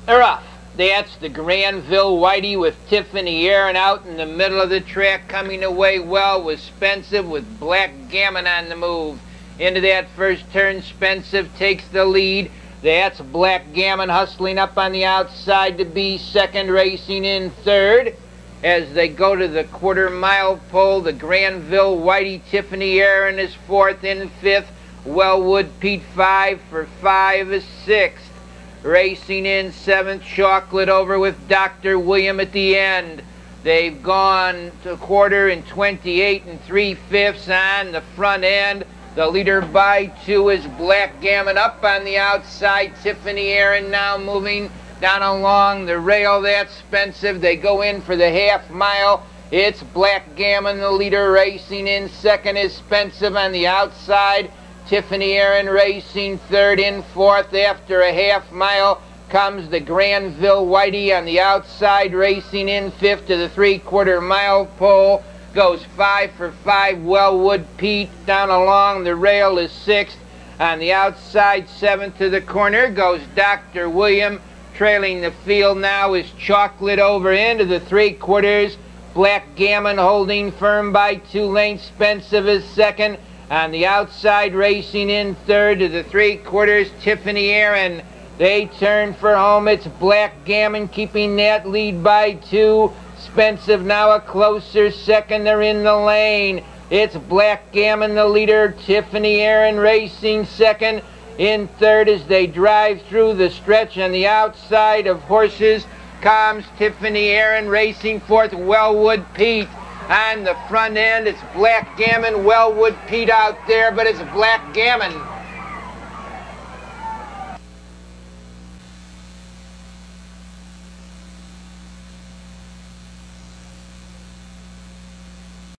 They're off. That's the Granville Whitey with Tiffany Aaron out in the middle of the track, coming away well with Spensive with Black Gammon on the move. Into that first turn, Spensive takes the lead. That's Black Gammon hustling up on the outside to be second, racing in third. As they go to the quarter-mile pole, the Granville Whitey Tiffany Aaron is fourth. In fifth, Wellwood Pete 5 for 5 is sixth. Racing in seventh, Chocolate Over with Dr. William at the end. They've gone to quarter in 28 3/5 on the front end. The leader by 2 is Black Gammon up on the outside. Tiffany Aaron now moving down along the rail. That's Spensive. They go in for the half mile. It's Black Gammon, the leader, racing in second is Spensive on the outside. Tiffany Aaron racing third. In fourth after a half mile comes the Granville Whitey on the outside, racing in fifth to the 3/4 mile pole. Goes 5 for 5. Wellwood Pete down along the rail is sixth. On the outside, seventh to the corner goes Dr. William. Trailing the field now is Chocolate Over into the 3/4. Black Gammon holding firm by 2 lengths. Spensive is second. On the outside, racing in third to the 3/4, Tiffany Aaron. They turn for home. It's Black Gammon keeping that lead by 2. Spensive now a closer second. They're in the lane. It's Black Gammon, the leader. Tiffany Aaron racing second. In third as they drive through the stretch on the outside of horses comes Tiffany Aaron racing fourth. Wellwood Pete. On the front end, it's Black Gammon, Wellwood Pete out there, but it's Black Gammon.